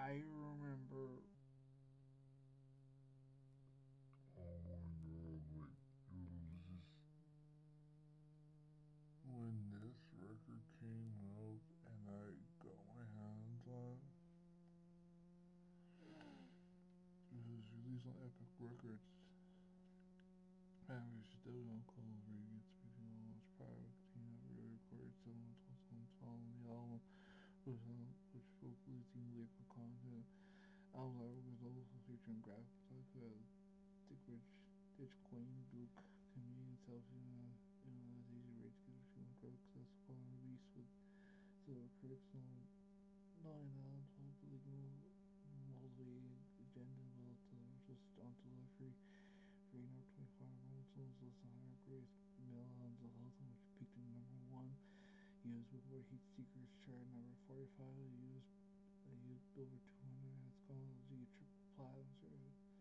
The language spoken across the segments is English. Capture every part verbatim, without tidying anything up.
I remember. Oh my god, like, it was just. When this record came out and I got my hands on it, it was released on Epic Records. Man, we still don't call Reagan speaking on much prior to really recorded seven songs following the album, which, um, which vocally seemed lyrical content. Album art was also featuring graphics like uh, Dick Rich, Ditch Queen, Duke, Comedian Selfie, and uh, as Easy Rage gives a few incredible success upon release with Silver Critics on nine albums, hopefully molding agenda will to just onto the free free number twenty-five Rolling Stones list one hundred greatest male albums of all time, which peaked at number one. He was Billboard Heat Seekers chart number forty-five. He was he was Billboard two hundred and it's called G Triple Platinum. So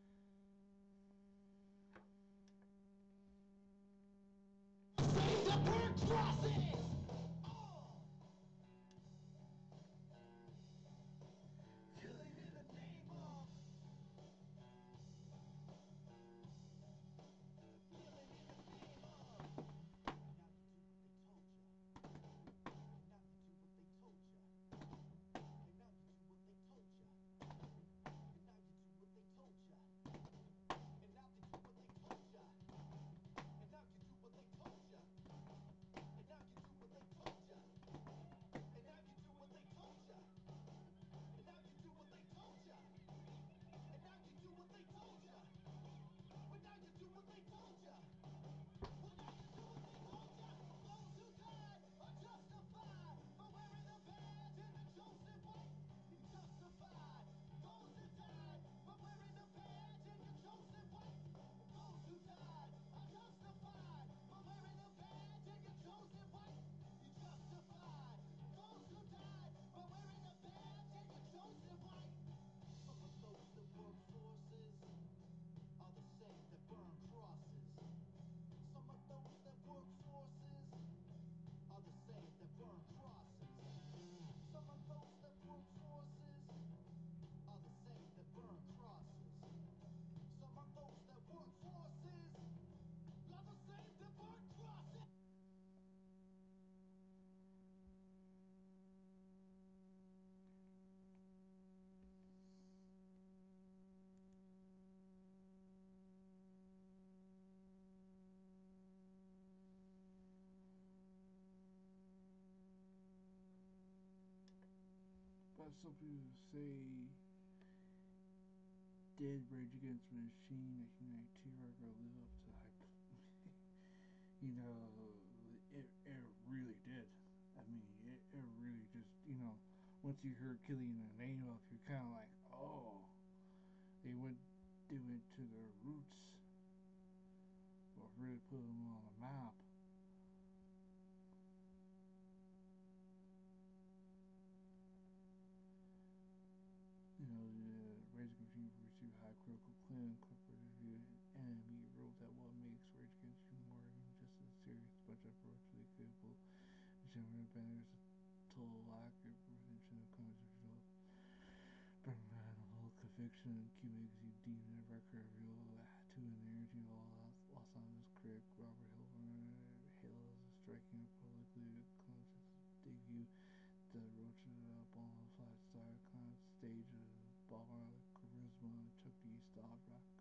the burnt crosses! Oh! Killing in the name of Killing in the name of Now you do what they told ya. And now you do what they told ya. And now you do what they told ya. And now you do what they told ya. And now they do what they told ya. And now you do what they told ya. And now you do what they told ya. And now you do what they told ya. And now you do what they told ya. And now you do what they told ya. But now you do what they told ya. Well, now you do what they told ya. Those who died are justified for wearing the badge and the chosen white. Justified. Those who died for wearing the badge and the chosen white. Those who died are justified for wearing the badge and the chosen white. You justified. Those who died for wearing the badge and the chosen white. Some of those that work forces are the same that burn crosses. Some of those that work forces are the same that burn crosses. Some of those that work forces are the same that burn crosses. Some of those that work forces are the same that burn crosses. but some people say did Rage Against the Machine nineteen ninety-two record live up to the hype? You know, it, it really did. I mean, it, it really just, you know, once you heard Killing the Name of, you're kind of like, oh, they went, they went to their roots, or really put them on the map. You know, the Rage Against the Machine received high critical acclaim, corporate review, and N M E wrote that what makes Rage Against the Machine more than just a serious bunch of virtually capable genre banners, a total lack of retention of controversial Burn conviction and Q Magazine deemed the record real to an energy of Los Angeles critic Robert Hilburn hails as striking a publicly conscious debut. The Roach up on the flat star kind of stage of Bob Marley, Charisma, Chuck D. Stop Rock